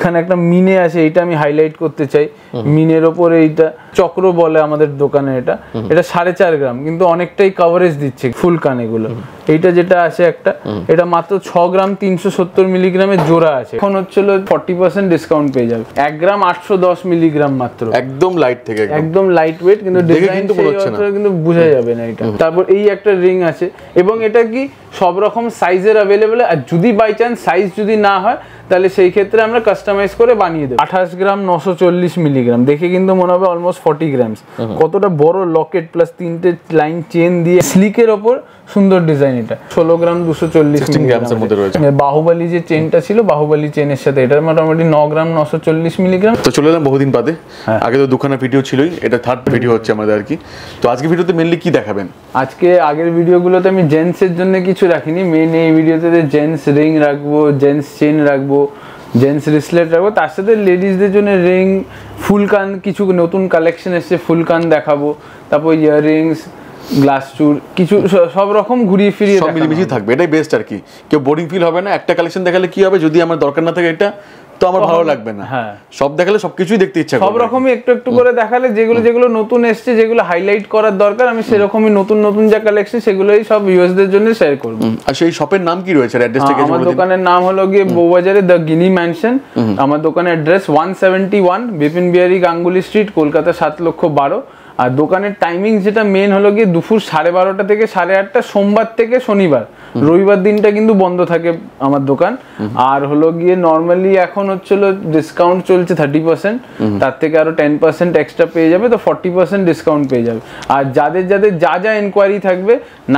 এখানে একটা মিনে আছে, এটা আমি হাইলাইট করতে চাই। মিনের ওপরে এইটা চক্র বলে আমাদের দোকানে, এটা 4.5 গ্রাম, কিন্তু অনেকটাই কভারেজ দিচ্ছে ফুল কানেগুলো। এইটা যেটা আছে একটা, এটা মাত্র 6 গ্রাম 370 মিলিগ্রামের জোড়া আছে। এখন হচ্ছিল 40% ডিসকাউন্ট পেয়ে যাবে। 1 গ্রাম 810 মিলিগ্রাম মাত্র, একদম লাইট থেকে একদম লাইট ওয়েট, কিন্তু ডিজাইন কিন্তু বোঝা যাবে না এটা। তারপর এই একটা রিং আছে, এবং এটা কি সব রকম সাইজের অ্যাভেলেবেল। আর যদি বাই চান্স সাইজ যদি না হয় তাহলে সেই ক্ষেত্রে আমরা কাস্টমাইজ করে বানিয়ে দেবো। 28 গ্রাম 940 মিলিগ্রাম, দেখে কিন্তু মনে হবে অলমোস্ট 40 গ্রামস। কতটা বড় লকেট প্লাস 3টে লাইন চেন দিয়ে স্লিকের ওপর সুন্দর ডিজাইন। এটা 16 গ্রাম 240 মিলিগ্রামের মধ্যে রয়েছে। বাহুবলী যে চেনটা ছিল, বাহুবলী চেনের সাথে এটা মোটামুটি 9 গ্রাম 940 মিলিগ্রাম। তো চলে এলাম বহুদিন বাদে, আগে তো দুখানা ভিডিও ছিলই, এটা থার্ড ভিডিও হচ্ছে আমাদের আর কি। তো আজকে ভিডিওতে মেনলি কি দেখাবেন? আজকে আগের ভিডিওগুলোতে আমি জেন্টস এর জন্য কিছু রাখিনি, মেন এই ভিডিওতে জেন্টস রিং রাখবো, জেন্টস চেন রাখবো, জেন্টস রিসলেট রাখবো, তার সাথে লেডিসদের জন্য রিং, ফুল কান, কিছু নতুন কালেকশন এসছে, ফুল কান দেখাবো, তারপর ইয়াররিংস, গ্লাস চুর, কিছু সব রকম ঘুরিয়ে ফিরিয়ে সব মিলেমিশে থাকবে, এটাই বেস্ট আর কি। কেউ বোরিং ফিল হবে না। একটা কালেকশন দেখালে কি হবে, যদি আমার দরকার না থাকে এটা, তো আমার ভালো লাগবে না। হ্যাঁ, সব দেখালে সবকিছুই দেখতে ইচ্ছা করে। সব রকমই একটু একটু করে দেখালে, যেগুলো নতুন এসছে, যেগুলো হাইলাইট করার দরকার, আমি সেরকমই নতুন যা কালেকশন সেগুলোই সব ভিউয়ার্সদের জন্য শেয়ার করব। আর সেই শপের নাম কি রয়েছে, অ্যাড্রেসটা কি? আমার দোকানের নাম হলো গিয়ে বউবাজারে দ্য গিনি ম্যানশন। আমার দোকানের অ্যাড্রেস 171 বিপিন বিহারী গাঙ্গুলি স্ট্রিট, কলকাতা 7,12,000। আর দোকানের টাইমিং যেটা মেন হলো গিয়ে দুপুর 12:30 থেকে 8:30, সোমবার থেকে শনিবার। রবিবার দিনটা কিন্তু বন্ধ থাকে আমার দোকান। আর হলো গিয়ে নর্মালি এখন হচ্ছিল ডিসকাউন্ট চলছে 30%, তার থেকে আরো 10% এক্সট্রা পেয়ে যাবে, তো 40% ডিসকাউন্ট পেয়ে যাবে। আর যাদের যা এনকোয়ারি থাকবে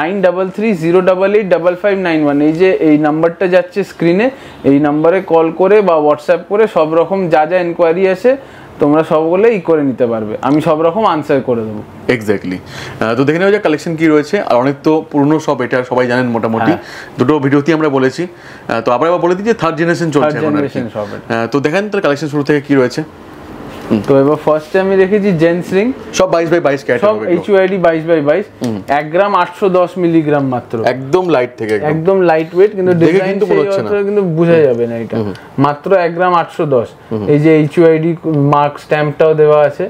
9330885591, এই নাম্বারটা যাচ্ছে স্ক্রিনে, এই নাম্বারে কল করে বা হোয়াটসঅ্যাপ করে সব রকম যা এনকোয়ারি আছে তোমরা সবগুলো করে নিতে পারবে, আমি সব রকম আনসার করে দেবো। এক্স্যাক্টলি। তো দেখে নেওয়া যাক কালেকশন কি রয়েছে। আর অনেক তো পুরনো সব, এটা সবাই জানেন মোটামুটি, দুটো ভিডিওতেই আমরা বলেছি। তো আবার বলে দিই যে থার্ড জেনারেশন চলছে এখন আর কি। তো দেখেন তাহলে কালেকশন শুরু থেকে কি রয়েছে। তো এবার ফার্স্টে আমি রেখেছি জেন্টস রিং, সব 22x22 ক্যাটাগরি, সব HUID 22x22, 1 গ্রাম 810 মিলিগ্রাম মাত্র, একদম লাইট থেকে, একদম লাইট ওয়েট, কিন্তু ডিজাইন কিন্তু বোঝা যাবে না এটা। মাত্র 1 গ্রাম 810। এই যে HUID মার্ক স্ট্যাম্পটাও দেওয়া আছে।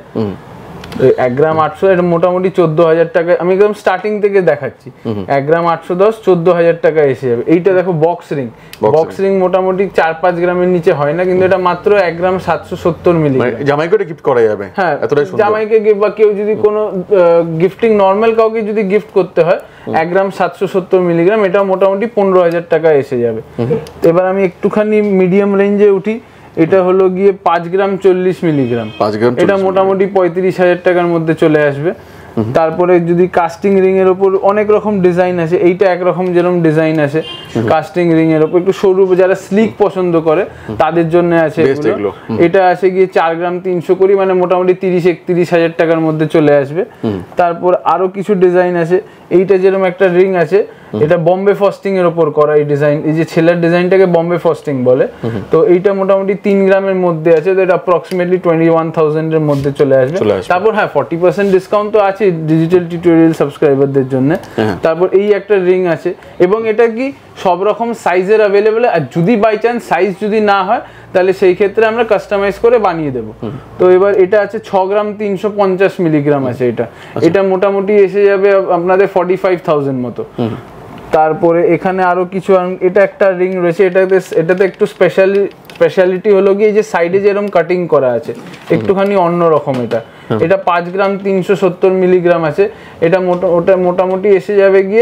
1 গ্রাম 800, এটা মোটামুটি 14,000 টাকা। আমি একদম স্টার্টিং থেকে দেখাচ্ছি। 1 গ্রাম 810 14,000 টাকা এসে যাবে। এইটা দেখো বক্স রিং মোটামুটি 4-5 গ্রামের নিচে হয় না, কিন্তু এটা মাত্র 1 গ্রাম 770 মিলিগ্রাম। জামাইকে গিফট করা যাবে। হ্যাঁ, এতটাই সুন্দর। জামাইকে বা কেউ যদি কোনো গিফটিং নর্মাল কাউকে যদি গিফট করতে হয়, 1 গ্রাম 770 মিলিগ্রাম, এটা মোটামুটি 15,000 টাকা এসে যাবে। এবার আমি একটুখানি মিডিয়াম রেঞ্জে উঠি, এটা হলো গিয়ে 5 গ্রাম 40 মিলিগ্রাম, এটা মোটামুটি 35,000 টাকার মধ্যে চলে আসবে। তারপরে যদি কাস্টিং রিং এর উপর অনেক রকম ডিজাইন আছে, এইটা একরকম যেরকম ডিজাইন আছে কাস্টিং রিং এর উপর, একটু সরু, যারা স্লিক পছন্দ করে তাদের জন্য আছে এগুলো। এটা আছে গিয়ে 4 গ্রাম 300 করি, মানে মোটামুটি 30-31,000 টাকার মধ্যে চলে আসবে। তারপর আরো কিছু ডিজাইন আছে, এইটা যেরকম একটা রিং আছে, এটা বম্বে ফস্টিং এর উপর করা এই ডিজাইন, এই যে ছেলের ডিজাইনটাকে বম্বে ফস্টিং বলে। তো এইটা মোটামুটি 3 গ্রামের মধ্যে আছে, তো এটা অ্যাপ্রক্সিমেটলি 21,000 এর মধ্যে চলে আসবে। তারপর হ্যাঁ 40% ডিসকাউন্ট তো আছে ডিজিটাল টিউটোরিয়াল সাবস্ক্রাইবারদের জন্য। তারপর এই একটা রিং আছে, এবং এটা কি সব রকম সাইজের অ্যাভেলেবেল। আর যদি বাই চান্স সাইজ যদি না হয় তাহলে সেই ক্ষেত্রে আমরা কাস্টমাইজ করে বানিয়ে দেবো। তো এবার এটা আছে 6 গ্রাম 350 মিলিগ্রাম আছে, এটা মোটামুটি এসে যাবে আপনাদের 45,000 মতো। তারপরে এখানে আরো কিছু, এটা একটা রিং রয়েছে, এটাতে একটু স্পেশালিটি হলো কি, এই যে সাইডে যেরকম কাটিং করা আছে একটুখানি অন্যরকম। এটা 5 গ্রাম 370 মিলিগ্রাম আছে, এটা মোটামুটি এসে যাবে গিয়ে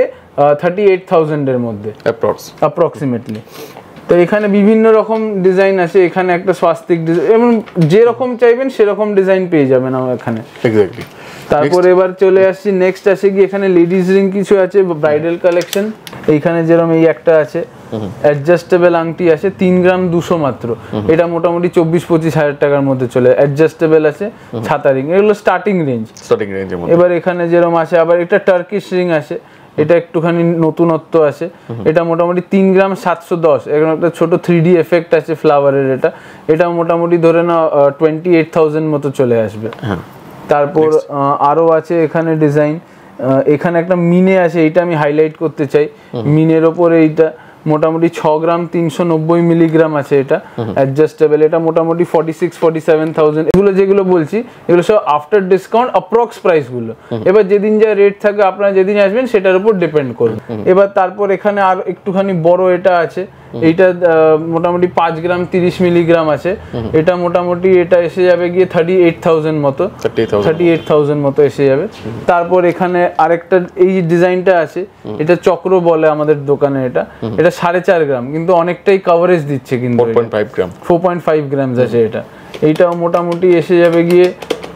38,000 এর মধ্যে অ্যাপ্রক্সিমেটলি। তো এখানে বিভিন্ন রকম ডিজাইন আছে, এখানে একটা স্বাস্তিক ডিজাইন, এবং যেরকম চাইবেন সেরকম ডিজাইন পেয়ে যাবেন আমার এখানে। এক্স্যাক্টলি। তারপর এবার চলে আসছি নেক্সট আছে কি, এখানে লেডিস রিং কিছু আছে, ব্রাইডাল কালেকশন। এইখানে যেরকম এই একটা আছে, অ্যাডজাস্টেবল আংটি আছে 3 গ্রাম 200 মাত্র, এটা মোটামুটি 24-25 হাজার টাকার মধ্যে চলে। অ্যাডজাস্টেবল আছে, ছাতা রিং, এগুলো স্টার্টিং রেঞ্জ। এবার এখানে যেরকম আছে, আবার একটা টার্কিশ রিং আছে, এটা একটুখানি নতুনত্ব আছে, এটা মোটামুটি 3 গ্রাম 710, এখানে একটা ছোট 3D এফেক্ট আছে ফ্লাওয়ারের, এটা মোটামুটি ধরে না 28,000 মতো চলে আসবে। তারপর আরো আছে এখানে ডিজাইন, এখানে একটা মিনে আছে, এইটা আমি হাইলাইট করতে চাই। মিনের ওপরে এইটা মোটামুটি 6 গ্রাম 390 মিলিগ্রাম আছে, এটা অ্যাডজাস্টেবল। এটা মোটামুটি 46-47,000। এগুলো যেগুলো বলছি এগুলো সব আফটার ডিসকাউন্ট অ্যাপ্রক্স প্রাইস গুলো। এবার যেদিন যা রেট থাকে আপনারা যেদিন আসবেন সেটার উপর ডিপেন্ড করবে। এবার তারপর এখানে আর একটুখানি বড় এটা আছে, এইটা মোটামুটি 5 গ্রাম 30 মিলিগ্রাম আছে। এটা মোটামুটি এটা এসে যাবে গিয়ে 38,000 মতো, 38,000 মতো এসে যাবে। তারপর এখানে আরেকটা এই ডিজাইনটা আছে, এটা চক্র বলে আমাদের দোকানে। এটা 4.5 গ্রাম, কিন্তু অনেকটাই কভারেজ দিচ্ছে, কিন্তু 4.5 গ্রাম আছে এটা। এইটাও মোটামুটি এসে যাবে গিয়ে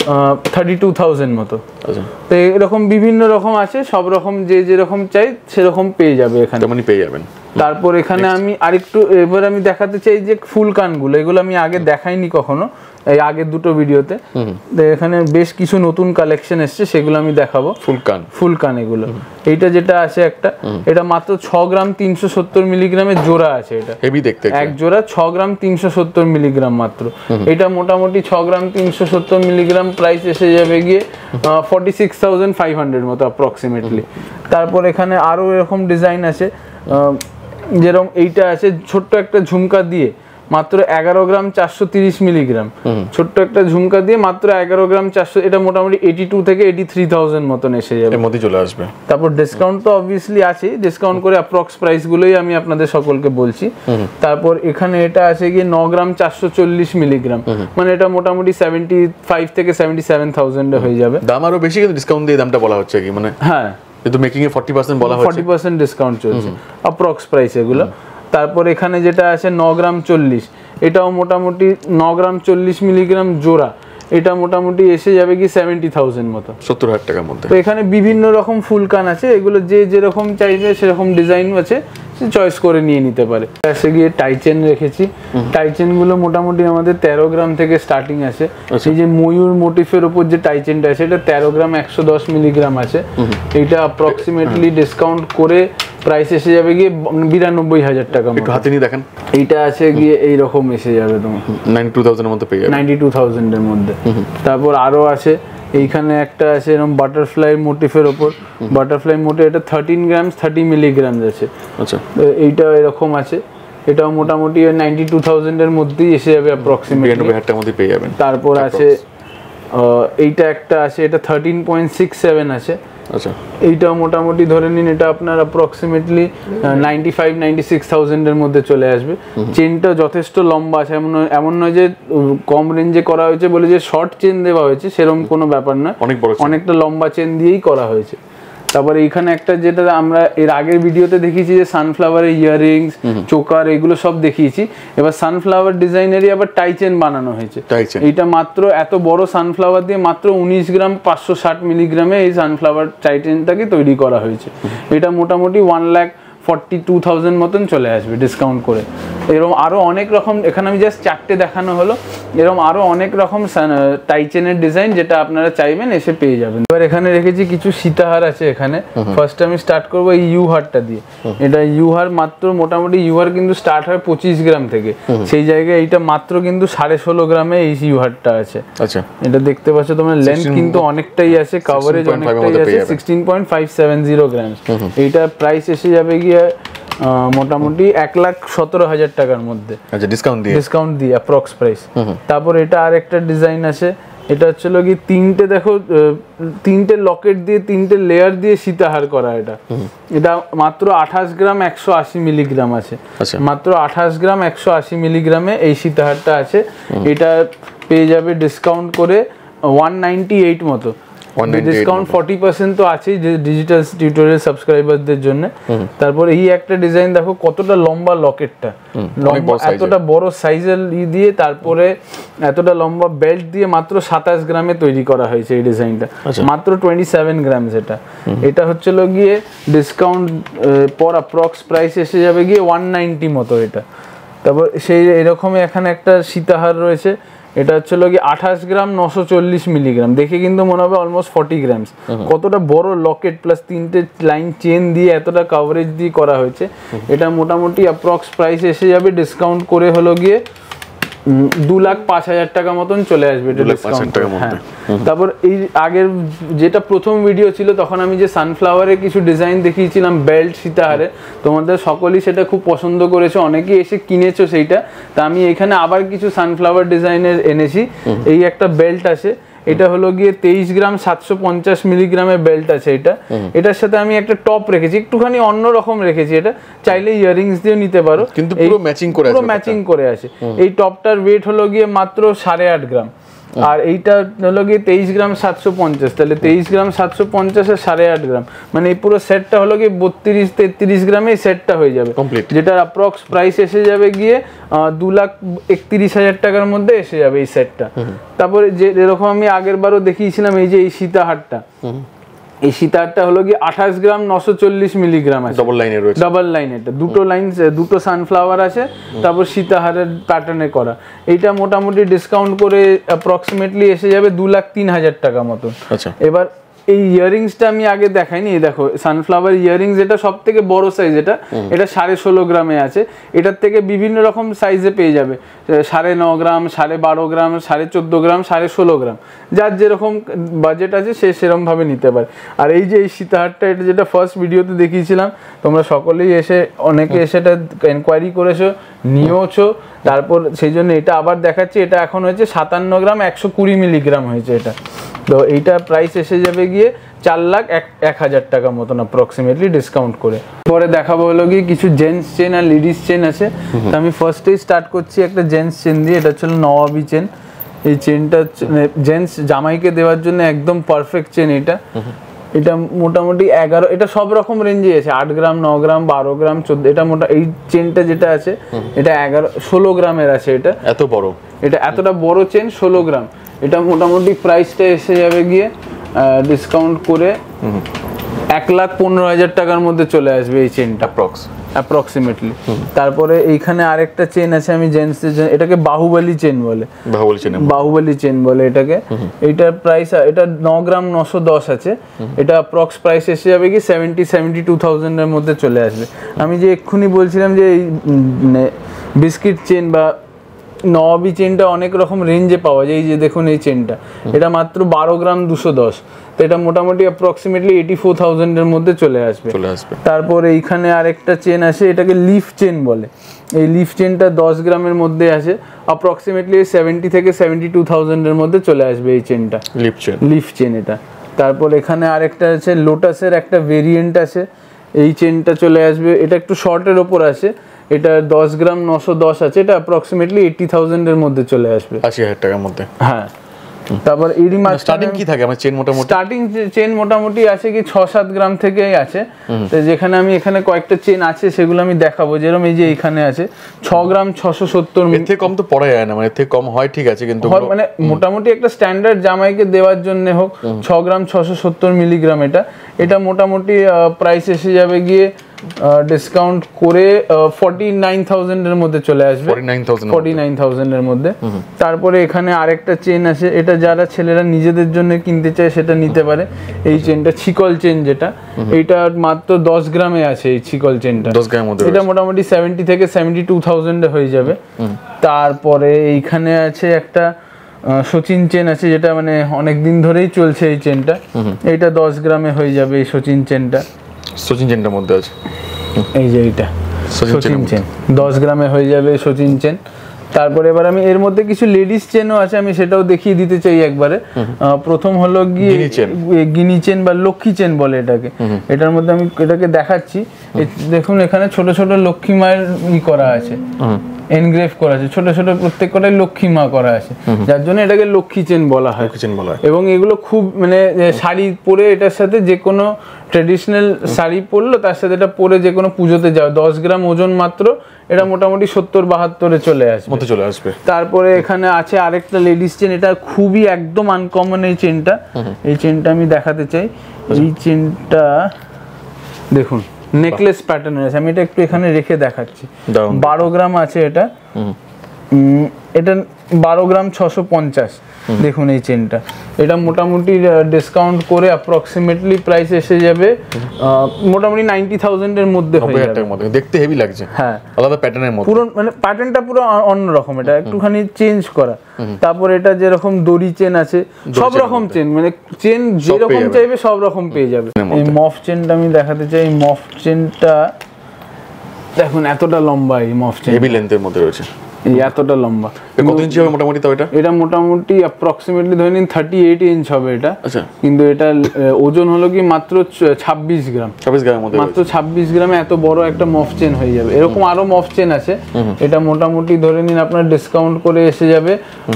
32,000 মতো। তো এরকম বিভিন্ন রকম আছে, সব রকম যে যেরকম চাই সেরকম পেয়ে যাবে এখানে, পেয়ে যাবেন। তারপর এখানে আমি আরেকটু এবার আমি দেখাতে চাই যে ফুল কানগুলো, এগুলো আমি আগে দেখাইনি কখনো এই আগের দুটো ভিডিওতে। এখানে বেশ কিছু নতুন কালেকশন এসছে, সেগুলো আমি দেখাবো। ফুল কান এগুলো, এইটা যেটা আছে একটা, এটা মাত্র 6 গ্রাম 370 মিলিগ্রামের জোড়া আছে। এটা হেভি দেখতে, এক জোড়া 6 গ্রাম 370 মিলিগ্রাম মাত্র। এটা মোটামুটি 6 গ্রাম 370 মিলিগ্রাম প্রাইস এসে যাবে গিয়ে 46,500 মতো অ্যাপ্রক্সিমেটলি। তারপর এখানে আরো এরকম ডিজাইন আছে, যেরকম এইটা আছে ছোট্ট একটা ঝুমকা দিয়ে মাত্র 11 গ্রাম 430 মিলিগ্রাম, ছোট্ট একটা ঝুমকা দিয়ে মাত্র 11 গ্রাম 400। এটা মোটামুটি 82 থেকে 83,000 মতন এসে যাবে, এর মধ্যে চলে আসবে। তারপর ডিসকাউন্ট তো অবভিয়াসলি আছে, ডিসকাউন্ট করে অ্যাপ্রক্স প্রাইস গুলোই আমি আপনাদের সকলকে বলছি। তারপর এখানে এটা আছে গিয়ে 9 গ্রাম 440 মিলিগ্রাম, মানে এটা মোটামুটি 75 থেকে 77,000 হয়ে যাবে। দাম আরো বেশি, কিন্তু ডিসকাউন্ট দিয়ে দামটা বলা হচ্ছে কি, মানে হ্যাঁ কিন্তু মেকিং এ 40% বলা হচ্ছে, 40% ডিসকাউন্ট চলছে অ্যাপ্রক্স প্রাইস এগুলো। তারপর এখানে যেটা আছে 9 গ্রাম 40, এটাও মোটামুটি 9 গ্রাম 40 মিলিগ্রাম জোড়া, এটা মোটামুটি এসে যাবে কি 70,000 মতো, 70,000 টাকার মধ্যে। তো এখানে বিভিন্ন রকম ফুল কান আছে, এগুলো যে যেরকম চাইবে সেরকম ডিজাইন আছে, সে চয়েস করে নিয়ে নিতে পারে। এসে গিয়ে টাইচেন রেখেছি, টাইচেন গুলো মোটামুটি আমাদের 13 গ্রাম থেকে স্টার্টিং আছে। এই যে ময়ূর মোটিফের উপর যে টাইচেনটা আছে, এটা 13 গ্রাম 110 মিলিগ্রাম আছে। এটা অ্যাপ্রক্সিমেটলি ডিসকাউন্ট করে প্রাইস এসে যাবে গিয়ে 92,000 টাকা। একটু হাতে নিয়ে দেখেন, এইটা আছে গিয়ে এইরকম এসে যাবে তোমার 92,000 এর মধ্যে পেয়ে যাবে, 92,000 এর মধ্যে। তারপর আরো আছে, এইখানে একটা আছে এরকম বাটারফ্লাই মোটিফের উপর, বাটারফ্লাই মোটিভ, এটা 13 গ্রাম 30 মিলিগ্রাম আছে। আচ্ছা, এইটা এরকম আছে, এটাও মোটামুটি 92,000 এর মধ্যেই এসে যাবে অ্যাপ্রক্সিমেটলি, 92,000 টাকার মধ্যে পেয়ে যাবেন। তারপর আছে এইটা একটা আছে, এটা 13.67 আছে। আচ্ছা, এইটাও মোটামুটি ধরে নিন এটা আপনার অ্যাপ্রক্সিমেটলি 95-96,000 এর মধ্যে চলে আসবে। চেনটা যথেষ্ট লম্বা আছে, এমন নয় যে কম রেঞ্জে করা হয়েছে বলে যে শর্ট চেন দেওয়া হয়েছে, সেরকম কোনো ব্যাপার না, অনেকটা লম্বা চেন দিয়েই করা হয়েছে। তারপরে এইখানে একটা যেটা আমরা এর আগের ভিডিওতে দেখিয়েছি যে সানফ্লাওয়ারের ইয়াররিংস, চোকার, এগুলো সব দেখিয়েছি। এবার সানফ্লাওয়ার ডিজাইনেরই আবার টাই চেন বানানো হয়েছে। এইটা মাত্র এত বড় সানফ্লাওয়ার দিয়ে মাত্র 19 গ্রাম 560 মিলিগ্রামে এই সানফ্লাওয়ার টাই চেনটাকে তৈরি করা হয়েছে। এটা মোটামুটি 1,42,000 মতন চলে আসবে ডিসকাউন্ট করে। এরকম আরো অনেক রকম, এখানে আমি জাস্ট 4টে দেখানো হলো, এরকম আরো অনেক রকম টাই চেনের ডিজাইন যেটা আপনারা চাইবেন এসে পেয়ে যাবেন। এবার এখানে রেখেছি কিছু সীতাহার আছে। এখানে ফার্স্ট আমি স্টার্ট করবো এই ইউ হারটা দিয়ে। এটা ইউ হার মাত্র মোটামুটি ইউ হার কিন্তু স্টার্ট হয় 25 গ্রাম থেকে, সেই জায়গায় এইটা মাত্র কিন্তু 16.5 গ্রামে এই ইউ হারটা আছে। আচ্ছা, এটা দেখতে পাচ্ছ তোমরা, লেন্থ কিন্তু অনেকটাই আছে, কভারেজ অনেকটাই আছে, 16.570 গ্রাম। এইটা প্রাইস এসে যাবে গিয়ে মোটামুটি 1,17,000 টাকার মধ্যে। আচ্ছা, ডিসকাউন্ট দিয়ে অ্যাপ্রক্স প্রাইস। তারপর এটা আরেকটা ডিজাইন আছে, এটা হচ্ছে কি তিনটে লকেট দিয়ে 3টে লেয়ার দিয়ে সীতাহার করা। এটা মাত্র 28 গ্রাম 180 মিলিগ্রাম আছে। মাত্র 28 গ্রাম 180 মিলিগ্রামে এই সীতাহারটা আছে। এটা পেয়ে যাবে ডিসকাউন্ট করে 198 মতো। ডিসকাউন্ট 40% তো আছেই যে ডিজিটাল টিউটোরিয়াল সাবস্ক্রাইবারদের জন্য। তারপর এই একটা ডিজাইন দেখো কতটা লম্বা লকেটটা, এতটা বড় সাইজের দিয়ে, তারপরে এতটা লম্বা বেল্ট দিয়ে মাত্র 27 গ্রামে তৈরি করা হয়েছে এই ডিজাইনটা, মাত্র 27 গ্রাম। এটা হচ্ছে গিয়ে ডিসকাউন্ট পর অ্যাপ্রক্স প্রাইস এসে যাবে গিয়ে 190 মতো এটা। তারপর সেই এরকমই এখানে একটা সীতাহার রয়েছে, এটা হচ্ছে কি 28 গ্রাম 940 মিলিগ্রাম। দেখে কিন্তু মনে হবে অলমোস্ট 40 গ্রাম। কতটা বড় লকেট প্লাস 3টে লাইন চেন দিয়ে এতটা কভারেজ দিয়ে করা হয়েছে। এটা মোটামুটি অ্যাপ্রক্স প্রাইস এসে যাবে ডিসকাউন্ট করে গিয়ে 2,05,000 টাকা মতন চলে আসবে এটা ডিসকাউন্ট। তারপর এই আগের যেটা প্রথম ভিডিও ছিল তখন আমি যে সানফ্লাওয়ারের কিছু ডিজাইন দেখিয়েছিলাম বেল্ট সীতাহারে, তোমাদের সকলেই সেটা খুব পছন্দ করেছে, অনেকেই এসে কিনেছো সেইটা। তা আমি এখানে আবার কিছু সানফ্লাওয়ার ডিজাইনের এনেছি। এই একটা বেল্ট আছে, এটা হলো গিয়ে 23 গ্রাম 750 মিলিগ্রামের বেল্ট আছে এটা। এটার সাথে আমি একটা টপ রেখেছি, একটুখানি অন্য রকম রেখেছি, এটা চাইলে ইয়াররিংস দিয়ে নিতে পারো, কিন্তু পুরো ম্যাচিং করে আছে। এই টপটার ওয়েট হলো গিয়ে মাত্র 8.5 গ্রাম, আর এইটা হলো গিয়ে 23 গ্রাম 750, তাহলে 23 গ্রাম 750 আর 8.5 গ্রাম, মানে এই পুরো সেটটা হলো গিয়ে 32-33 গ্রামে এই সেটটা হয়ে যাবে, যেটার অ্যাপ্রক্স প্রাইস এসে যাবে গিয়ে 2,31,000 টাকার মধ্যে এসে যাবে এই সেটটা। তারপরে যেরকম আমি আগের বারও দেখিয়েছিলাম এই যে এই সীতাহারটা, এই সীতাহারটা হলো গিয়ে 28 গ্রাম 940 মিলিগ্রাম আছে, ডাবল লাইন, এটা দুটো লাইন, দুটো সানফ্লাওয়ার আছে, তারপর সীতাহারের প্যাটার্নে করা। এইটা মোটামুটি ডিসকাউন্ট করে অ্যাপ্রক্সিমেটলি এসে যাবে 2,03,000 টাকা মতন। এবার এই ইয়াররিংসটা আমি আগে দেখাইনি, এই দেখো সানফ্লাওয়ার ইয়াররিংস, এটা সব থেকে বড় সাইজ, এটা 16.5 গ্রামে আছে। এটার থেকে বিভিন্ন রকম সাইজে পেয়ে যাবে, 9.5 গ্রাম, 12.5 গ্রাম, 14.5 গ্রাম, 16.5 গ্রাম, যার যেরকম বাজেট আছে সে সেরকম ভাবে নিতে পারে। আর এই যে এই সীতাহারটা, এটা যেটা ফার্স্ট ভিডিওতে দেখিয়েছিলাম, তোমরা সকলেই এসে অনেকে এসে এটা এনকোয়ারি করেছো, নিয়েওছো, তারপর সেই জন্য এটা আবার দেখাচ্ছি। এটা এখন হয়েছে 57 গ্রাম 120 মিলিগ্রাম হয়েছে এটা। তো এইটা প্রাইস এসে যাবে গিয়ে 4,01,000 টাকা মতন অ্যাপ্রক্সিমেটলি ডিসকাউন্ট করে। পরে দেখাবো হলো গিয়ে কিছু জেন্টস চেন আর লেডিস চেন আছে। তো আমি ফার্স্টেই স্টার্ট করছি একটা জেন্টস চেন দিয়ে, এটা হচ্ছে নওয়াবি চেন। এই চেনটা জেন্টস জামাইকে দেওয়ার জন্য একদম পারফেক্ট চেন এটা। এটা মোটামুটি 11, এটা সব রকম রেঞ্জে আছে, 8 গ্রাম, 9 গ্রাম, 12 গ্রাম, 14। এটা এই চেনটা যেটা আছে এটা 16 গ্রামের আছে। এটা এত বড়, এটা এতটা বড় চেন 16 গ্রাম। এটা মোটামুটি প্রাইসটা এসে যাবে গিয়ে ডিসকাউন্ট করে 1,15,000 টাকার মধ্যে চলে আসবে এই চেনটা অ্যাপ্রক্সিমেটলি। তারপরে এইখানে আরেকটা চেন আছে আমি জেন্টসের, এটাকে বাহুবলী চেন বলে, বাহুবলী চেন বলে এটাকে। এইটার প্রাইস, এটা 9 গ্রাম 910 আছে। এটা অ্যাপ্রক্স প্রাইস এসে যাবে কি 72,000 এর মধ্যে চলে আসবে। আমি যে এক্ষুনি বলছিলাম যে এই বিস্কিট চেন বা নওয়াবি চেনটা অনেক রকম রেঞ্জে পাওয়া যায়, এই যে দেখুন এই চেনটা, এটা মাত্র 12 গ্রাম 210, তো এটা মোটামুটি অ্যাপ্রক্সিমেটলি 84,000 এর মধ্যে চলে আসবে। তারপর এইখানে আরেকটা চেন আছে, এটাকে লিফ চেন বলে। এই লিফ চেনটা 10 গ্রামের মধ্যে আছে, অ্যাপ্রক্সিমেটলি 70 থেকে 72,000 এর মধ্যে চলে আসবে এই চেনটা, লিফ চেন এটা। তারপর এখানে আরেকটা আছে লোটাসের একটা ভেরিয়েন্ট আছে, এই চেনটা চলে আসবে, এটা একটু শর্টের ওপর আছে, এটা 10 গ্রাম 910 আছে, এটা অ্যাপ্রক্সিমেটলি 80,000 এর মধ্যে চলে আসবে, 80,000 টাকার মধ্যে। হ্যাঁ। তারপর এরই মাঝে স্টার্টিং কি থাকে আমার চেন? মোটামুটি স্টার্টিং চেন মোটামুটি আছে কি 6-7 গ্রাম থেকেই আছে। তো যেখানে আমি এখানে কয়েকটা চেন আছে সেগুলো আমি দেখাবো, যেরকম এই যে এখানে আছে 6 গ্রাম 670। এর থেকে কম তো পড়া যায় না, মানে এর থেকে কম হয় ঠিক আছে, কিন্তু মানে মোটামুটি একটা স্ট্যান্ডার্ড জামাইকে দেওয়ার জন্য হোক 6 গ্রাম 670 মিলিগ্রাম। এটা মোটামুটি প্রাইস এসে যাবে গিয়ে ডিসকাউন্ট করে 49,000 এর মধ্যে চলে আসবে, 49,000 এর মধ্যে। তারপরে এখানে আরেকটা চেন আছে, এটা যারা ছেলেরা নিজেদের জন্য কিনতে চায় সেটা নিতে পারে। এই চেনটা ছিকল চেন যেটা, এটা মাত্র 10 গ্রামে আছে এই ছিকল চেনটা, 10 গ্রামের মধ্যে। এটা মোটামুটি 70 থেকে 72,000 এ হয়ে যাবে। তারপরে এইখানে আছে একটা সচিন চেন আছে, যেটা মানে অনেক দিন ধরেই চলছে এই চেনটা, এইটা 10 গ্রামে হয়ে যাবে এই সচিন চেনটা। সচিন চেনটার মধ্যে আছে এই যে এইটা সচিন চেন 10 গ্রামে হয়ে যাবে সচিন চেন। তারপরে এবার আমি এর মধ্যে কিছু লেডিস চেনও আছে, আমি সেটাও দেখিয়ে দিতে চাই একবারে। প্রথম হলো গিয়ে গিনি চেন বা লক্ষ্মী চেন বলে এটাকে। এটার মধ্যে আমি এটাকে দেখাচ্ছি, দেখুন এখানে ছোট ছোট লক্ষ্মী মায়ের করা আছে, এনগ্রেভ করা আছে, ছোট ছোট প্রত্যেক কটাই লক্ষ্মী মা করা আছে, যার জন্য এটাকে লক্ষ্মী চেন বলা হয়। এবং এগুলো খুব মানে শাড়ি পরে এটার সাথে যে কোনো ট্রেডিশনাল শাড়ি পরলো তার সাথে এটা পরে যে কোনো পুজোতে যাও, 10 গ্রাম ওজন মাত্র, এটা মোটামুটি 70-72 চলে আসবে। তারপরে এখানে আছে আরেকটা লেডিস চেন, এটা খুবই একদম আনকমন এই চেনটা। এই চেনটা আমি দেখাতে চাই, এই চেনটা দেখুন নেকলেস প্যাটার্নের আছে, আমি এটা একটু এখানে রেখে দেখাচ্ছি। 12 গ্রাম আছে এটা, এটা 12 গ্রাম 650, দেখুন এই চেনটা, এটা মোটামুটি ডিসকাউন্ট করে অ্যাপ্রক্সিমেটলি প্রাইস এসে যাবে মোটামুটি 90,000 এর মধ্যে হয়ে যাবে। দেখতে হেভি লাগছে, হ্যাঁ আলাদা প্যাটার্নের মধ্যে, পুরো মানে প্যাটার্নটা পুরো অন্যরকম, এটা একটুখানি চেঞ্জ করা। তারপর এটা যেরকম দড়ি চেন আছে, সব রকম চেন, মানে চেন যেরকম চাইবে সব রকম পেয়ে যাবে। এই মফ চেনটা আমি দেখাতে চাই, এই মফ চেনটা দেখুন এতটা লম্বা, এই মফ চেন হেভি লেন্থের মধ্যে রয়েছে, এই এতটা লম্বা। কত ইঞ্চি হবে মোটামুটি তাও? এটা মোটামুটি অ্যাপ্রক্সিমেটলি ধরে নিন 38 ইঞ্চ হবে এটা। আচ্ছা, কিন্তু এটা ওজন হলো কি মাত্র 26 গ্রাম, 26 গ্রামের মধ্যে, মাত্র 26 গ্রামে এত বড় একটা মফ চেন হয়ে যাবে। এরকম আরো মফ চেন আছে, এটা মোটামুটি ধরে নিন আপনার ডিসকাউন্ট করে এসে যাবে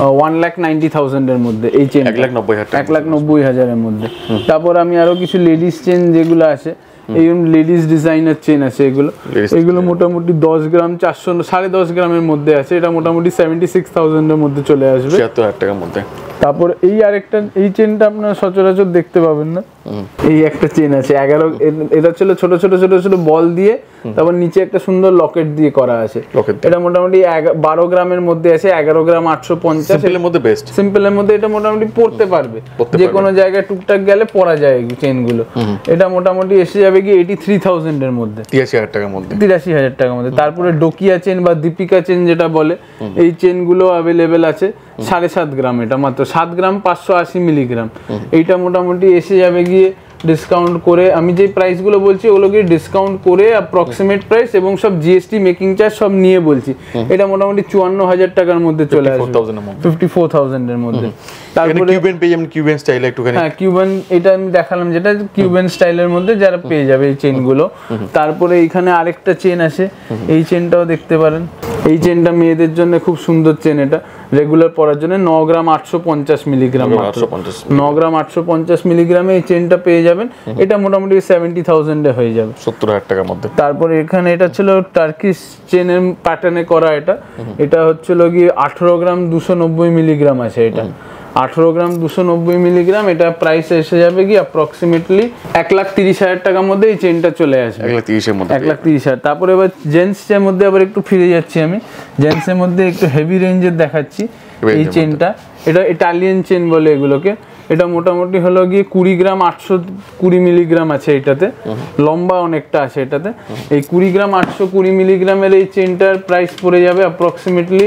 1,90,000 এর মধ্যে, এই চেন 1,90,000 এর মধ্যে। তারপর আমি আরো কিছু লেডিস চেন যেগুলো আছে, এই লেডিস ডিজাইনার চেন আছে, এগুলো মোটামুটি 10 গ্রাম 410 গ্রামের মধ্যে আছে, এটা মোটামুটি 76,000 এর মধ্যে চলে আসবে, 76,000 টাকার মধ্যে। তারপর এই আরেকটা, এই চেনটা আপনারা সচরাচর দেখতে পাবেন না, এই একটা চেন আছে 11, এটা ছিল ছোট ছোট ছোট ছোট বল দিয়ে, তারপর নিচে একটা সুন্দর লকেট দিয়ে করা আছে, এটা মোটামুটি 12 গ্রামের মধ্যে আছে, 11 গ্রাম 850, সিম্পলের মধ্যে বেস্ট, সিম্পলের মধ্যে এটা মোটামুটি পড়তে পারবে, যে কোনো জায়গায় টুকটাক গেলে পরা যায় এই চেনগুলো। এটা মোটামুটি এসে যাবে কি 83,000 এর মধ্যে, 83,000 টাকার মধ্যে, 83,000 টাকার মধ্যে। তারপরে ডোকিয়া চেন বা দীপিকা চেন যেটা বলে, এই চেনগুলো অ্যাভেলেবেল আছে 7.5 গ্রাম, এটা মাত্র 7 গ্রাম 580 মিলিগ্রাম। এইটা মোটামুটি এসে যাবে গিয়ে ডিসকাউন্ট করে, আমি যে প্রাইসগুলো বলছি ওগুলোকে ডিসকাউন্ট করে অ্যাপ্রক্সিমেট প্রাইস এবং সব জিএসটি মেকিং চার্জ সব নিয়ে বলছি, এটা মোটামুটি 54,000 টাকার মধ্যে চলে আসবে, 54,000 এর মধ্যে। তারপরে কিউবেন পেয়ে যাবেন, কিউবেন স্টাইলে একটুখানি, হ্যাঁ কিউবেন, এটা আমি দেখালাম যেটা কিউবেন স্টাইলের মধ্যে যারা পেয়ে যাবে এই চেনগুলো। তারপরে এখানে আরেকটা চেন আছে, এই চেনটাও দেখতে পারেন, এই চেনটা মেয়েদের জন্য খুব সুন্দর চেন, এটা রেগুলার পরার জন্য 9 গ্রাম 850 মিলিগ্রাম, 9 গ্রাম 850 মিলিগ্রামে এই চেনটা পেয়ে যাবেন, এটা মোটামুটি 70,000 এ হয়ে যাবে, 70,000 টাকার মধ্যে। তারপরে এখানে এটা ছিল টার্কিশ চেনের প্যাটার্নে করা, এটা হচ্ছিল গিয়ে 18 গ্রাম 290 মিলিগ্রাম আছে, এটা 18 গ্রাম 290 মিলিগ্রাম, এটা প্রাইস এসে যাবে কি অ্যাপ্রক্সিমেটলি 1,30,000 টাকার মধ্যে এই চেনটা চলে আসবে, 1,30,000 এর মধ্যে, 1,30,000। তারপরে এবার জেন্টসের মধ্যে আবার একটু ফিরে যাচ্ছি আমি, জেন্টসের মধ্যে একটু হেভি রেঞ্জের দেখাচ্ছি এই চেনটা, এটা ইটালিয়ান চেন বলে এগুলোকে, এটা মোটামুটি হলো গিয়ে 20 গ্রাম 820 মিলিগ্রাম আছে, এটাতে লম্বা অনেকটা আছে এটাতে। এই 20 গ্রাম 820 মিলিগ্রামের এই চেনটার প্রাইস পড়ে যাবে অ্যাপ্রক্সিমেটলি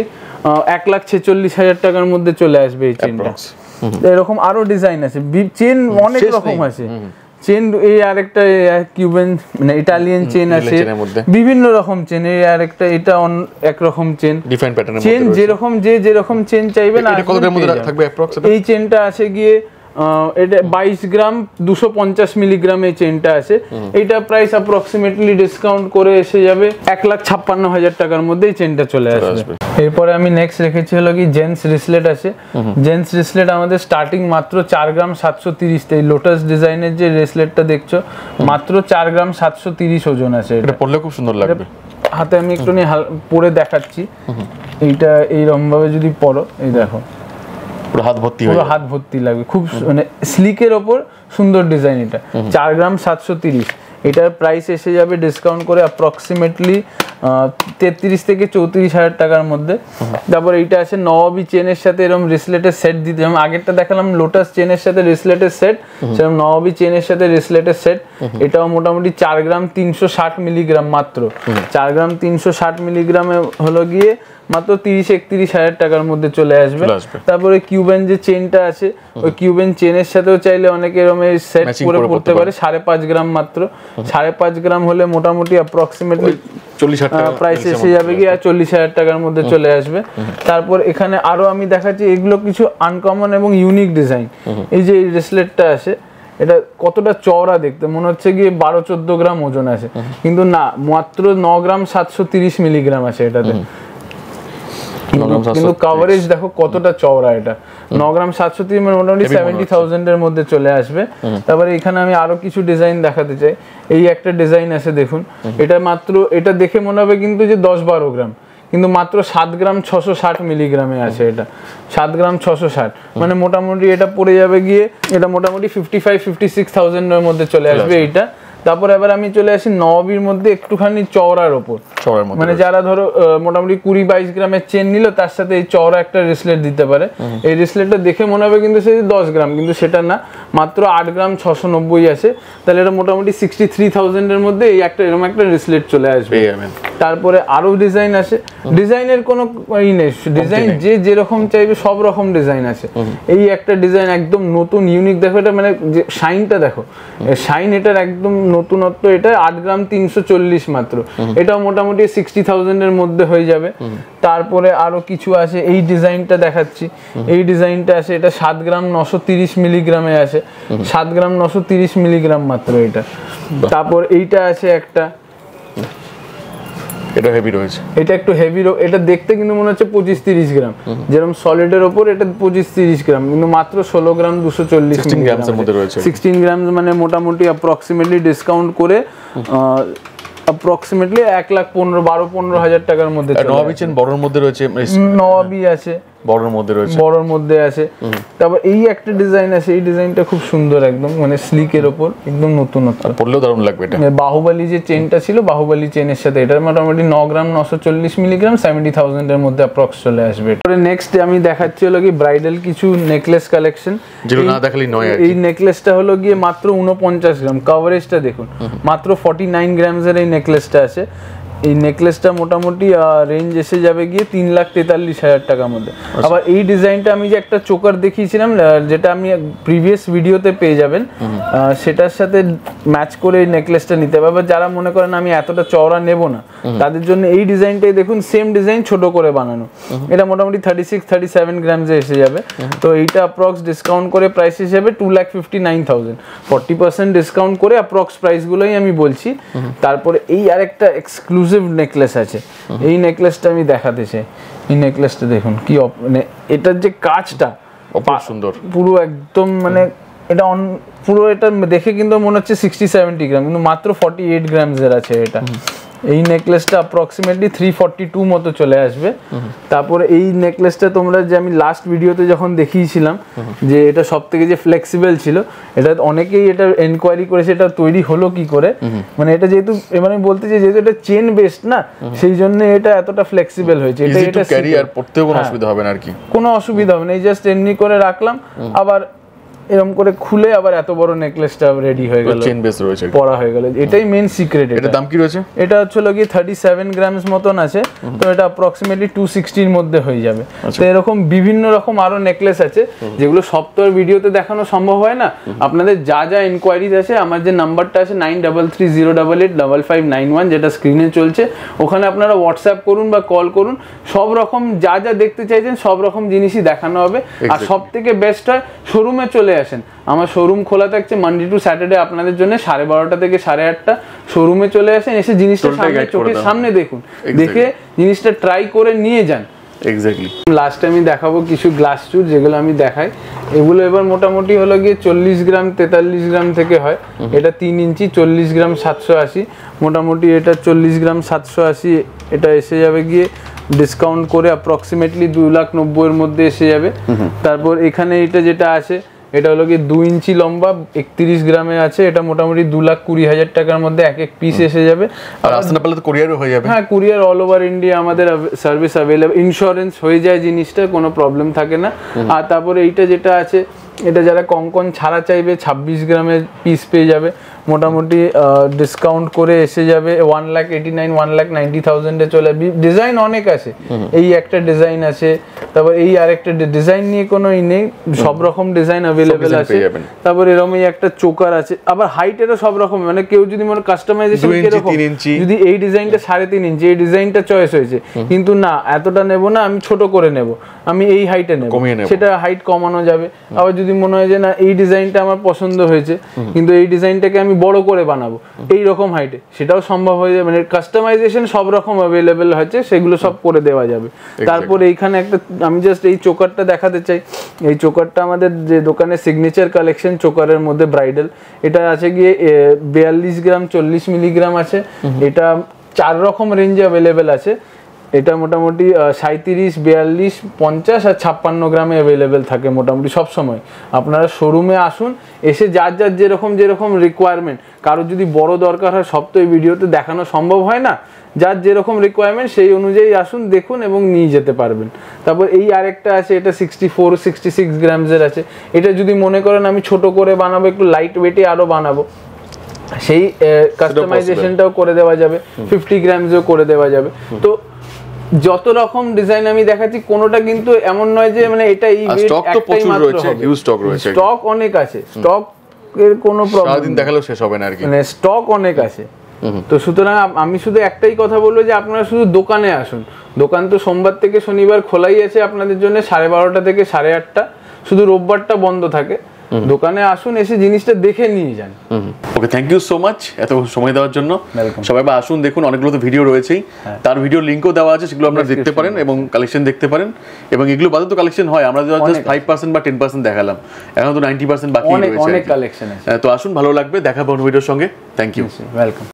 1,46,000 টাকার মধ্যে চলে আসবে এই চেনটা। এরকম আরো ডিজাইন আছে, চেন অনেক রকম আছে, চেন এই আরেকটা কিউবেন মানে ইটালিয়ান চেন আছে, বিভিন্ন রকম চেন, এই আরেকটা এটা একরকম চেন, ডিফারেন্ট প্যাটার্নের মধ্যে চেন, যেরকম যেরকম চেন চাইবেন। এটা কত গ্রামের মধ্যে থাকবে অ্যাপ্রক্সিমেটলি? এই চেনটা আছে গিয়ে এটা 22 গ্রাম 250 মিলিগ্রাম এই চেনটা আছে, এইটা প্রাইস অ্যাপ্রক্সিমেটলি ডিসকাউন্ট করে এসে যাবে 1,56,000 টাকার মধ্যে এই চেনটা চলে আসবে। এরপরে আমি নেক্সট রেখেছি হলো কি জেন্টস রিসলেট আছে, জেন্টস রিসলেট আমাদের স্টার্টিং মাত্র 4 গ্রাম 730, এই লোটাস ডিজাইনের যে রিসলেটটা দেখছো মাত্র 4 গ্রাম 730 ওজন আছে, এটা পরলে খুব সুন্দর লাগবে। হাতে আমি একটু পরে দেখাচ্ছি, এইটা এইরকম ভাবে যদি পরো, এই দেখো পুরো হাত ভর্তি লাগবে, খুব মানে স্লিকের ওপর সুন্দর ডিজাইন, এটা 4 গ্রাম 730, এটার প্রাইস এসে যাবে ডিসকাউন্ট করে অ্যাপ্রক্সিমেটলি 33 থেকে 34,000 টাকার মধ্যে। তারপর এইটা আছে নবাবী চেনের সাথে এরকম রিসলেটের সেট দিতে, যেমন আগেরটা দেখালাম লোটাস চেনের সাথে রিসলেটের সেট, সেরকম নবাবী চেনের সাথে রিসলেটের সেট, এটাও মোটামুটি 4 গ্রাম 360 মিলিগ্রাম, মাত্র 4 গ্রাম 360 মিলিগ্রামে হলো গিয়ে মাত্র 30-31,000 টাকার মধ্যে চলে আসবে। তারপরে কিউবেন যে চেনটা আছে, ওই কিউবেন চেনের সাথেও চাইলে অনেকে এরকম সেট করে পড়তে পারে, 5.5 গ্রাম মাত্র, 5.5 গ্রাম হলে মোটামুটি অ্যাপ্রক্সিমেটলি 40,000 টাকা প্রাইস এসে যাবে কি আর 40,000 টাকার মধ্যে চলে আসবে। তারপর এখানে আরো আমি দেখাচ্ছি এগুলো কিছু আনকমন এবং ইউনিক ডিজাইন। এই যে এই ব্রেসলেটটা আছে, এটা কতটা চওড়া দেখতে, মনে হচ্ছে গিয়ে 12-14 গ্রাম ওজন আছে, কিন্তু না, মাত্র 9 গ্রাম 730 মিলিগ্রাম আছে এটাতে, কিন্তু কভারেজ দেখো কতটা চওড়া, এটা 9 গ্রাম 730 মোটামুটি 70,000 এর মধ্যে চলে আসবে। তারপরে এখানে আমি আরো কিছু ডিজাইন দেখাতে চাই, এই একটা ডিজাইন আছে দেখুন, এটা মাত্র, এটা দেখে মনে হবে কিন্তু যে 10-12 গ্রাম, কিন্তু মাত্র 7 গ্রাম 660 মিলিগ্রামে আছে, এটা 7 গ্রাম 660, মানে মোটামুটি এটা পড়ে যাবে গিয়ে, এটা মোটামুটি 55-56,000 এর মধ্যে চলে আসবে এইটা। তারপর এবার আমি চলে আসি নবাবির মধ্যে একটুখানি চওড়ার ওপর, মানে যারা ধরো মোটামুটি 20-22 গ্রামের চেন নিল, তার সাথে এই চওড়া একটা রিসলেট দিতে পারে। এই রিসলেটটা দেখে মনে হবে কিন্তু সেই 10 গ্রাম, কিন্তু সেটা না, মাত্র 8 গ্রাম 690 আছে। তাহলে এটা মোটামুটি 63,000 এর মধ্যে এই একটা এরকম একটা রিসলেট চলে আসবে। তারপরে আরো ডিজাইন আছে, ডিজাইনের কোনো ই নেই, ডিজাইন যে যেরকম চাইবে সব রকম ডিজাইন আছে। এই একটা ডিজাইন একদম নতুন ইউনিক, দেখো এটা মানে যে শাইনটা দেখো, শাইন এটার একদম নতুনত্ব। এটা 8 গ্রাম 340 মাত্র, এটাও মোটামুটি 60,000 এর মধ্যে হয়ে যাবে। তারপরে আরো কিছু আছে, এই ডিজাইনটা দেখাচ্ছি, এই ডিজাইনটা আছে, এটা 7 গ্রাম 930 মিলিগ্রামে আছে, 7 গ্রাম 930 মিলিগ্রাম মাত্র এটা। তারপর এইটা আছে একটা, এটা হেভি রয়েছে, এটা একটু হেভি, এটা দেখতে কিন্তু মনে হচ্ছে 25-30 গ্রাম, যেরকম সলিডের ওপর এটা 25-30 গ্রাম, কিন্তু মাত্র 16 গ্রাম 240 গ্রামের মধ্যে রয়েছে। 16 গ্রাম মানে মোটামুটি অ্যাপ্রক্সিমেটলি ডিসকাউন্ট করে অ্যাপ্রক্সিমেটলি 1,15,000 টাকার মধ্যে। নবাবী চেন বড়র মধ্যে রয়েছে, নবাবী আছে বড়র মধ্যে রয়েছে, বড়র মধ্যে আছে। তারপর এই একটা ডিজাইন আছে, এই ডিজাইনটা খুব সুন্দর, একদম মানে স্লিকের ওপর, একদম নতুনত্ব, পড়লেও দারুণ লাগবে এটা। বাহুবলী যে চেনটা ছিল, বাহুবলী চেনের সাথে এটা মোটামুটি 9 গ্রাম 940 মিলিগ্রাম, 70,000 এর মধ্যে অ্যাপ্রক্স চলে আসবে। এরপরে নেক্সট আমি দেখাচ্ছি হলো কি ব্রাইডাল কিছু নেকলেস কালেকশন, যেগুলো না দেখালেই নয়। এই নেকলেসটা হলো গিয়ে মাত্র 49 গ্রাম, কভারেজটা দেখুন, মাত্র 49 গ্রামসের এই নেকলেসটা আছে। এই নেকলেসটা মোটামুটি রেঞ্জ এসে যাবে গিয়ে 3,43,000 টাকার মধ্যে। আবার এই ডিজাইনটা আমি যে একটা চোকার দেখিয়েছিলাম, যেটা আমি প্রিভিয়াস ভিডিওতে পেয়ে যাবেন, সেটার সাথে ম্যাচ করে এই নেকলেসটা নিতে হবে। আবার যারা মনে করেন আমি এতটা চওড়া নেব না, তাদের জন্য এই ডিজাইনটাই দেখুন, সেম ডিজাইন ছোট করে বানানো, এটা মোটামুটি 36-37 গ্রামসে এসে যাবে। তো এইটা অ্যাপ্রক্স ডিসকাউন্ট করে প্রাইস হিসেবে 2,59,000, 40% ডিসকাউন্ট করে অ্যাপ্রক্স প্রাইসগুলোই আমি বলছি। তারপরে এই আরেকটা এক্সক্লুসিভ নেকলেস আছে, এই নেকলেসটা আমি দেখাতে চাই। এই নেকলেসটা দেখুন কি, মানে এটার যে কাজটা সুন্দর, পুরো একদম মানে এটা পুরো, এটা দেখে কিন্তু মনে হচ্ছে 60-70 গ্রাম, কিন্তু মাত্র 48 গ্রামসের আছে এটা। এই নেকলেসটা অ্যাপ্রক্সিমেটলি 342 মতো চলে আসবে। তারপরে এই নেকলেসটা তোমরা যে আমি লাস্ট ভিডিওতে যখন দেখিয়েছিলাম যে এটা সবথেকে যে ফ্লেক্সিবল ছিল, এটা অনেকেই এটা এনকোয়ারি করেছে এটা তৈরি হলো কি করে, মানে এটা যেহেতু এবার আমি বলতে চাই যেহেতু এটা চেন বেসড না, সেই জন্য এটা এতটা ফ্লেক্সিবল হয়েছে। এটা ক্যারি আর পড়তেও কোনো অসুবিধা হবে না আর কি, কোনো অসুবিধা হবে না, এই জাস্ট এমনি করে রাখলাম, আবার এরকম করে খুলে আবার এত বড় নেকলেসটা রেডি হয়ে গেল, চেন বেস রয়েছে, পড়া হয়ে গেল। এটাই মেন সিক্রেট। এটা দাম কি রয়েছে? এটা হচ্ছে কি 37 গ্রামস মতন আছে, তো এটা অ্যাপ্রক্সিমেটলি 260 এর মধ্যে হয়ে যাবে। তো এরকম বিভিন্ন রকম আরো নেকলেস আছে যেগুলো সব তো আর ভিডিওতে দেখানো সম্ভব হয় না। আপনাদের যা যা ইনকোয়ারিজ আছে, আমার যে নাম্বারটা আছে 9330885591, যেটা স্ক্রিনে চলছে, ওখানে আপনারা হোয়াটসঅ্যাপ করুন বা কল করুন, সব রকম যা যা দেখতে চাইছেন সব রকম জিনিসই দেখানো হবে। আর সব থেকে বেস্ট হয় শোরুমে চলে আসেন, আমার শোরুম খোলা থাকছে মানডে টু স্যাটারডে আপনাদের জন্য 12:30 থেকে 8:30। শোরুমে চলে আসেন, এসে জিনিসটা চোখের সামনে দেখুন, দেখে জিনিসটা ট্রাই করে নিয়ে যান। এক্স্যাক্টলি। লাস্ট আমি দেখাবো কিছু গ্লাস চুর, যেগুলো আমি দেখাই, এগুলো এবার মোটামুটি হলো গিয়ে 40 গ্রাম 43 গ্রাম থেকে হয়। এটা 3 ইঞ্চি 40 গ্রাম 780, মোটামুটি এটা 40 গ্রাম 780, এটা এসে যাবে গিয়ে ডিসকাউন্ট করে অ্যাপ্রক্সিমেটলি 2,90,000 এর মধ্যে এসে যাবে। তারপর এখানে এটা যেটা আছে, এটা হলো কি 2 ইঞ্চি লম্বা 31 গ্রামে আছে, এটা মোটামুটি 2,20,000 টাকার মধ্যে এক এক পিস এসে যাবে। আর আসতে না পারলে তো কুরিয়ারও হয়ে যাবে। হ্যাঁ, কুরিয়ার অল ওভার ইন্ডিয়া আমাদের সার্ভিস অ্যাভেলেবল, ইন্স্যুরেন্স হয়ে যায় জিনিসটা, কোনো প্রবলেম থাকে না। আর তারপরে এইটা যেটা আছে, এটা যারা কঙ্কন ছাড়া চাইবে 26 গ্রামের পিস পেয়ে যাবে, মোটামুটি ডিসকাউন্ট করে এসে যাবে 1,89,1,90,000 চলে। ডিজাইন অনেক আছে, এই একটা ডিজাইন আছে, তারপর এই আরেকটা ডিজাইন নিয়ে কোনো নেই, সব রকম ডিজাইন অ্যাভেলেবেল আছে। তারপর এরকমই একটা চোকার আছে, আবার হাইটেরও সব রকম, মানে কেউ যদি মনে কাস্টমাইজেশন কিরকম, যদি এই ডিজাইনটা 3.5 ইঞ্চি, এই ডিজাইনটা চয়েস হয়েছে, কিন্তু না এতটা নেব না, আমি ছোট করে নেব, আমি এই হাইটে নেব, সেটা হাইট কমানো যাবে। আবার যদি মনে হয় যে না এই ডিজাইনটা আমার পছন্দ হয়েছে, কিন্তু এই ডিজাইনটাকে আমি বড় করে বানাবো এই রকম হাইটে, সেটাও সম্ভব হয়ে যাবে। মানে কাস্টমাইজেশন সব রকম অ্যাভেলেবেল হচ্ছে, সেগুলো সব করে দেওয়া যাবে। তারপর এইখানে একটা আমি জাস্ট এই চোকারটা দেখাতে চাই। এই চোকারটা আমাদের যে দোকানে সিগনেচার কালেকশন চোকারের মধ্যে ব্রাইডাল, এটা আছে গিয়ে 42 গ্রাম 40 মিলিগ্রাম আছে। এটা 4 রকম রেঞ্জে অ্যাভেলেবেল আছে। এটা মোটামুটি 37, 42, 50 আর 56 গ্রামে অ্যাভেলেবেল থাকে মোটামুটি সব সময়। আপনারা শোরুমে আসুন, এসে যার যেরকম রিকোয়ারমেন্ট, কারোর যদি বড় দরকার হয় সব তো এই ভিডিওতে দেখানো সম্ভব হয় না, যার যেরকম রিকোয়ারমেন্ট সেই অনুযায়ী আসুন, দেখুন এবং নিয়ে যেতে পারবেন। তারপর এই আরেকটা আছে, এটা 64, 66 গ্রামসের আছে। এটা যদি মনে করেন আমি ছোট করে বানাবো, একটু লাইট ওয়েটে আরো বানাবো, সেই কাস্টমাইজেশনটাও করে দেওয়া যাবে, 50 গ্রামসও করে দেওয়া যাবে। তো যত রকম ডিজাইন আমি দেখাচ্ছি, কোনোটা কিন্তু এমন নয় যে মানে এটা এই একটাই মাত্র হবে, স্টক অনেক আছে, স্টক এর কোনো প্রবলেম সারাদিন দেখালেও শেষ হবে না আর কি, মানে স্টক অনেক আছে। তো সুতরাং আমি শুধু একটাই কথা বলবো যে আপনারা শুধু দোকানে আসুন। দোকান তো সোমবার থেকে শনিবার খোলাই আছে আপনাদের জন্য 12:30 থেকে 8:30, শুধু রোববারটা বন্ধ থাকে। দোকানে আসুন, এসে জিনিসটা দেখে নিয়ে যান। Okay, thank you so much এত সময় দেওয়ার জন্য। সবাই আসুন, দেখুন, অনেকগুলো তো ভিডিও রয়েছেই, তার ভিডিও লিঙ্কও দেওয়া আছে, সেগুলো আপনারা দেখতে পারেন এবং কালেকশন দেখতে পারেন। এবং এগুলো বাদে তো কালেকশন হয়, আমরা জাস্ট 5% বা 10% দেখালাম, এখন তো 90% বাকি রয়েছে, অনেক কালেকশন আছে। তো আসুন, ভালো লাগবে, দেখাবো অন্য ভিডিওর সঙ্গে। Thank you, welcome.